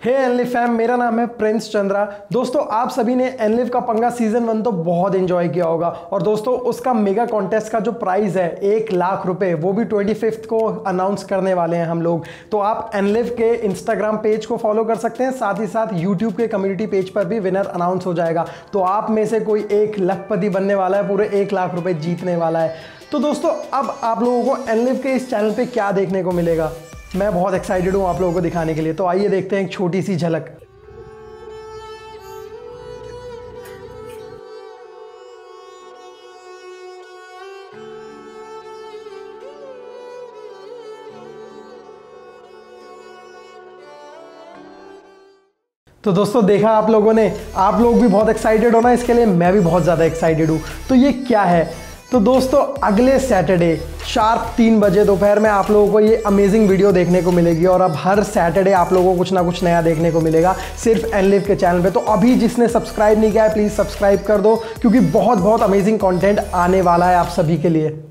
हे एनलिव fam, मेरा नाम है प्रिंस चंद्रा। दोस्तों, आप सभी ने एनलिव का पंगा सीजन 1 तो बहुत एंजॉय किया होगा। और दोस्तों, उसका मेगा कॉन्टेस्ट का जो प्राइस है 1 लाख रुपए, वो भी 25 को अनाउंस करने वाले हैं हम लोग। तो आप एनलिव के इंस्टाग्राम पेज को फॉलो कर सकते हैं, साथ ही साथ यूट्यूब के कम्युनिटी पेज पर भी विनर अनाउंस हो जाएगा। तो आप में से कोई एक लखपति बनने वाला है, पूरे 1 लाख रुपए जीतने वाला है। तो दोस्तों, अब आप लोगों को एनलिव के इस चैनल पे क्या देखने को मिलेगा, मैं बहुत एक्साइटेड हूँ आप लोगों को दिखाने के लिए। तो आइए देखते हैं एक छोटी सी झलक। तो दोस्तों, देखा आप लोगों ने, आप लोग भी बहुत एक्साइटेड हो ना इसके लिए, मैं भी बहुत ज़्यादा एक्साइटेड हूँ। तो ये क्या है? तो दोस्तों, अगले सैटरडे शार्प 3 बजे दोपहर में आप लोगों को ये अमेजिंग वीडियो देखने को मिलेगी। और अब हर सैटरडे आप लोगों को कुछ ना कुछ नया देखने को मिलेगा सिर्फ एनलिव के चैनल पे। तो अभी जिसने सब्सक्राइब नहीं किया है, प्लीज़ सब्सक्राइब कर दो, क्योंकि बहुत बहुत अमेजिंग कंटेंट आने वाला है आप सभी के लिए।